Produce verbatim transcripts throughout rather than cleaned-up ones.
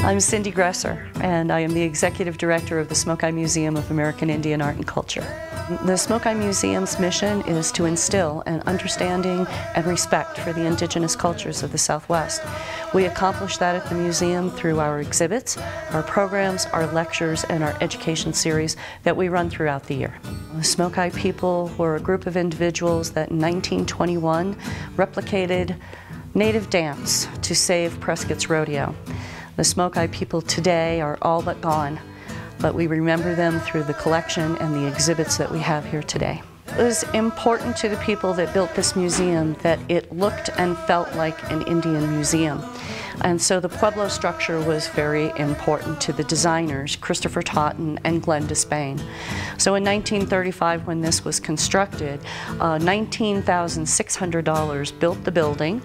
I'm Cindy Gresser, and I am the Executive Director of the Smoki Museum of American Indian Art and Culture. The Smoki Museum's mission is to instill an understanding and respect for the indigenous cultures of the Southwest. We accomplish that at the museum through our exhibits, our programs, our lectures, and our education series that we run throughout the year. The Smoki people were a group of individuals that in nineteen twenty-one replicated native dance to save Prescott's rodeo. The Smoki people today are all but gone, but we remember them through the collection and the exhibits that we have here today. It was important to the people that built this museum that it looked and felt like an Indian museum. And so the pueblo structure was very important to the designers, Christopher Totten and Glenn Despain. So in nineteen thirty-five, when this was constructed, uh, nineteen thousand six hundred dollars built the building,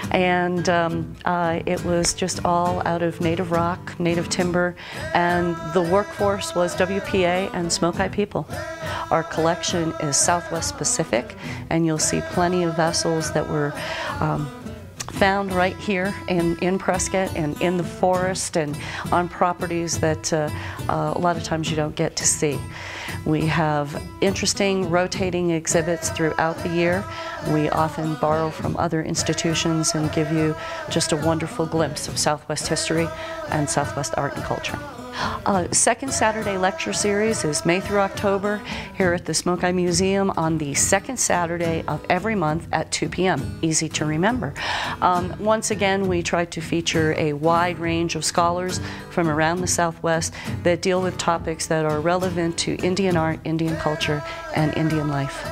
and um, uh, it was just all out of native rock, native timber, and the workforce was W P A and Smoki people. Our collection is Southwest Pacific, and you'll see plenty of vessels that were um, found right here in, in Prescott and in the forest and on properties that uh, uh, a lot of times you don't get to see. We have interesting rotating exhibits throughout the year. We often borrow from other institutions and give you just a wonderful glimpse of Southwest history and Southwest art and culture. Uh, second Saturday lecture series is May through October here at the Smoki Museum on the second Saturday of every month at two p m Easy to remember. Um, once again, we try to feature a wide range of scholars from around the Southwest that deal with topics that are relevant to Indian art, Indian culture, and Indian life.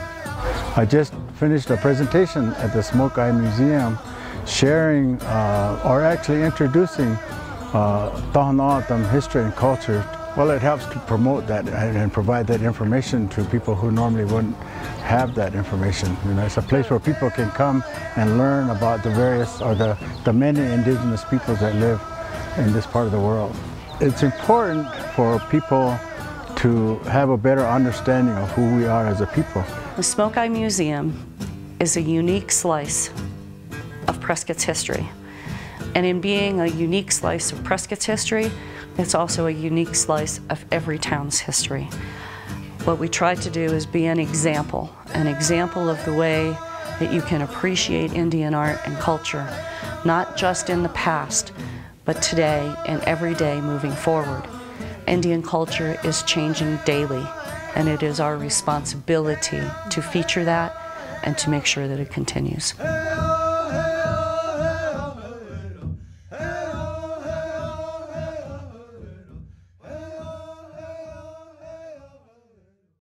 I just finished a presentation at the Smoki Museum sharing uh, or actually introducing Uh, Tohono history and culture. Well, it helps to promote that and provide that information to people who normally wouldn't have that information. You know, it's a place where people can come and learn about the various or the, the many indigenous peoples that live in this part of the world. It's important for people to have a better understanding of who we are as a people. The Smoki Museum is a unique slice of Prescott's history. And in being a unique slice of Prescott's history, it's also a unique slice of every town's history. What we try to do is be an example, an example of the way that you can appreciate Indian art and culture, not just in the past, but today and every day moving forward. Indian culture is changing daily, and it is our responsibility to feature that and to make sure that it continues.